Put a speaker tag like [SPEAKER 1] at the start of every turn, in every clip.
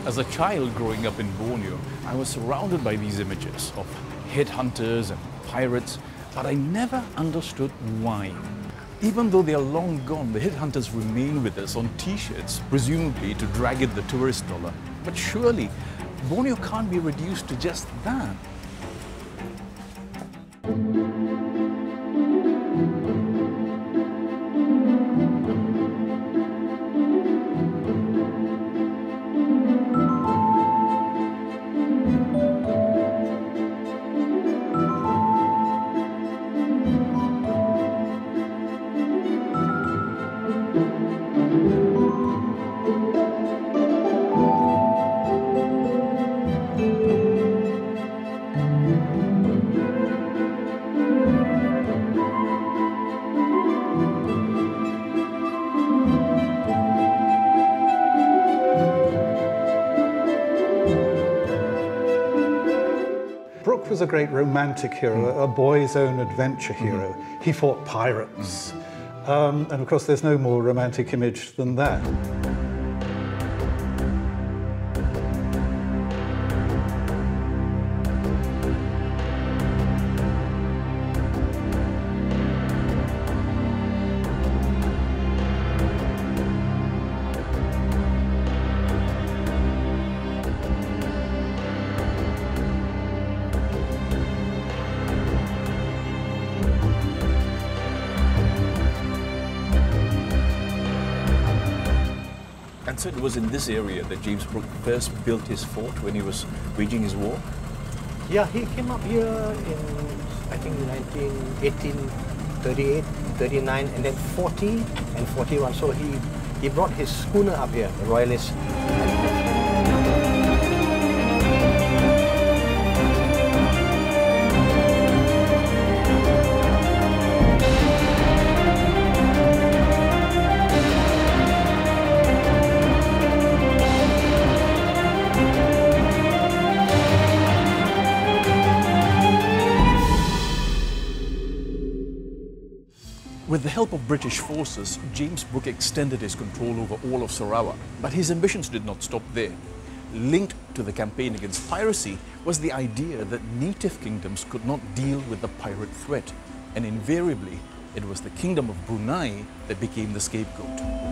[SPEAKER 1] As a child growing up in Borneo, I was surrounded by these images of headhunters and pirates, but I never understood why. Even though they are long gone, the headhunters remain with us on t-shirts, presumably to drag in the tourist dollar. But surely, Borneo can't be reduced to just that.
[SPEAKER 2] Brooke was a great romantic hero, a boy's own adventure hero. He fought pirates. And of course, there's no more romantic image than that.
[SPEAKER 1] And so it was in this area that James Brooke first built his fort when he was waging his war?
[SPEAKER 3] Yeah, he came up here in, I think, 38, 39, and then 40 and 41. So he brought his schooner up here, the Royalist.
[SPEAKER 1] With the help of British forces, James Brooke extended his control over all of Sarawak. But his ambitions did not stop there. Linked to the campaign against piracy was the idea that native kingdoms could not deal with the pirate threat. And invariably, it was the Kingdom of Brunei that became the scapegoat.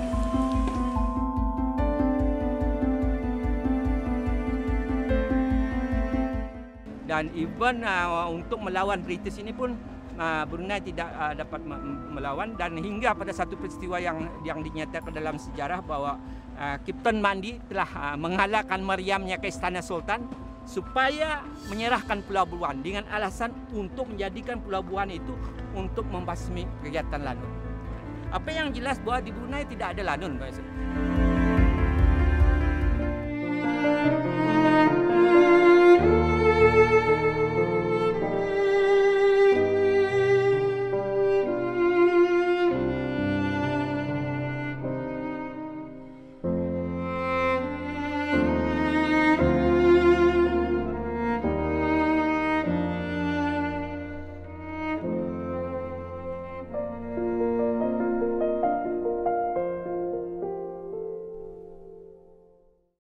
[SPEAKER 4] Dan even untuk melawan British ini pun Brunei tidak dapat melawan, dan hingga pada satu peristiwa yang dinyatakan dalam sejarah bahwa Kapten Mandi telah menghalalkan meriamnya ke Istana Sultan supaya menyerahkan Pulau Buan dengan alasan untuk menjadikan Pulau Buan itu untuk membasmi kegiatan lanun. Apa yang jelas bahwa di Brunei tidak ada lanun, Pak.